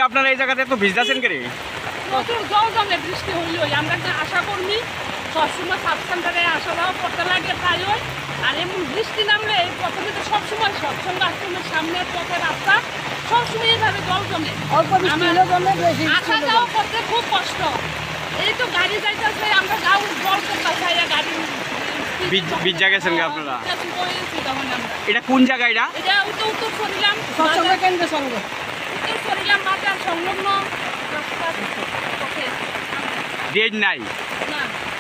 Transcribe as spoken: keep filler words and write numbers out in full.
আপনারা এই জায়গাতে এত ভিজতেছেন কেন? প্রচুর জল জমে বৃষ্টি হইল। আমরা একটা আশা কর্মী, সবসময় সাব সেন্টারে আসা যাওয়া করতে লাগে প্রায়। আর এমন বৃষ্টি নামলে প্রথমে তো সবসময় সৎসঙ্গ আশ্রমের সামনে পথে রাস্তা সবসময় এইভাবে জল জমে, আসা যাওয়া করতে খুব কষ্ট। এই তো গাড়ি যাইতেছে, আমরা যাও জল করতে গাড়ি ভিজা গেছেন আপনারা? এটা কোন জায়গা? এটা এটা উত্তর উত্তর চরিলাম কেন্দ্র সঙ্গ, উত্তর চরিলাম বাজার সংলগ্ন। ড্রেন নাই? না।